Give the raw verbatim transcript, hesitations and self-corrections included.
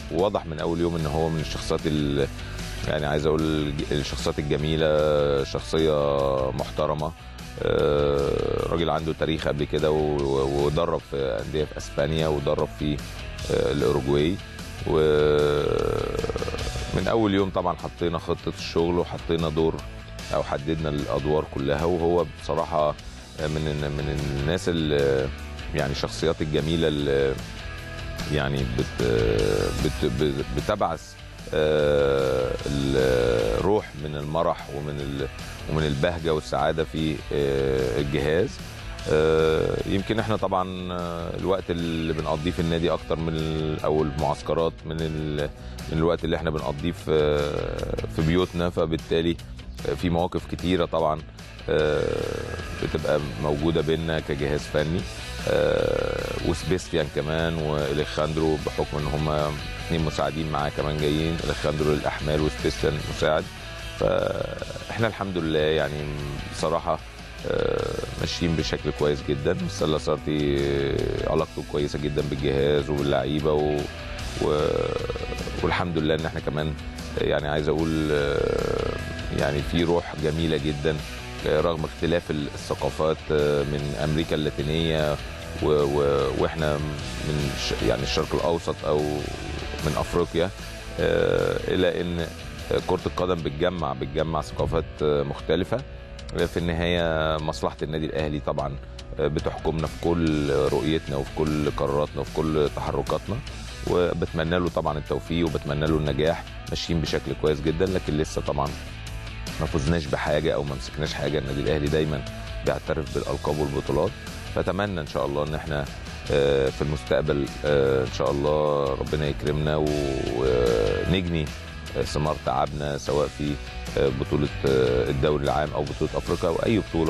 وواضح من اول يوم ان هو من الشخصيات يعني عايز اقول الشخصيات الجميله، شخصيه محترمه، راجل عنده تاريخ قبل كده ودرب في انديه في اسبانيا ودرب في الاوروجواي. ومن اول يوم طبعا حطينا خطه الشغل وحطينا دور او حددنا الادوار كلها، وهو بصراحه من من الناس اللي يعني الشخصيات الجميله اللي يعني بت بت بتبعث الروح من المرح ومن ومن البهجه والسعاده في الجهاز. يمكن احنا طبعا الوقت اللي بنقضيه في النادي اكتر من او المعسكرات من من الوقت اللي احنا بنقضيه في في بيوتنا، فبالتالي في مواقف كتيره طبعا بتبقى موجوده بيننا كجهاز فني، وسبيستيان كمان واليخاندرو بحكم ان هم اثنين مساعدين معاه كمان جايين، اليخاندرو للاحمال وسبيستيان مساعد. فاحنا الحمد لله يعني بصراحه ماشيين بشكل كويس جدا. السله صارتي علاقته كويسه جدا بالجهاز وباللعيبه و... و... والحمد لله ان احنا كمان يعني عايز اقول يعني في روح جميله جدا رغم اختلاف الثقافات من امريكا اللاتينيه و... و... واحنا من يعني الشرق الاوسط او من افريقيا، الى ان كره القدم بتجمع بتجمع ثقافات مختلفه. في النهايه مصلحه النادي الاهلي طبعا بتحكمنا في كل رؤيتنا وفي كل قراراتنا وفي كل تحركاتنا، وبتمنى له طبعا التوفيق وبتمنى له النجاح. ماشيين بشكل كويس جدا، لكن لسه طبعا ما فزناش بحاجه او ما مسكناش حاجه. النادي الاهلي دايما بيعترف بالالقاب والبطولات، فاتمنى ان شاء الله ان احنا في المستقبل ان شاء الله ربنا يكرمنا ونجني ثمار تعبنا سواء في بطوله الدوري العام او بطوله افريقيا او اي بطوله.